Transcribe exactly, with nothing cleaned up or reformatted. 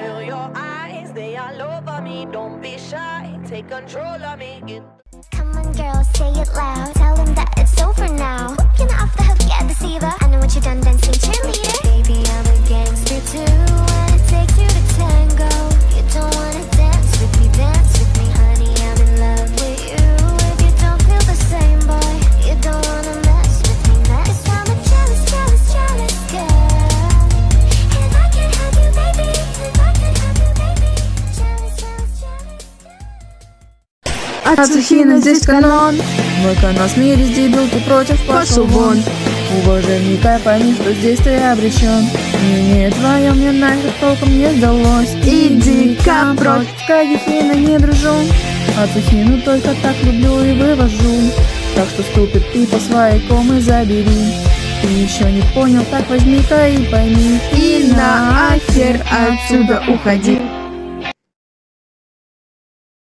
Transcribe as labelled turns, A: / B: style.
A: feel your eyes, they all over me. Don't be shy, take control of me.
B: Come on girl, say it loud. Tell them that it's over now. Whoop, you're not off the hook yet, deceiver. I know what you done, dancing cheerleader. Baby, I'm a gangster too, and it takes you to tango. You don't wanna dance with me, dance with me, honey. I'm in love with you. If you don't feel the same, boy, you don't wanna mess with me, mess. 'Cause I'm a jealous, jealous, jealous girl. If I can have you, baby, if I can have you, baby. Jealous, jealous, jealous.
C: Ацухина, здесь канон. Мой канал с мире, дебилки против, пошел вон. Уважай, пойми, что здесь ты обречен. Мнение твое мне нахер толком не сдалось. Иди-ка прочь, Кагихина, не дружу. Ацухину только так люблю и вывожу. Так что ступит ты по своей комы забери. Ты еще не понял, так возьми-ка и пойми. И нахер отсюда уходи.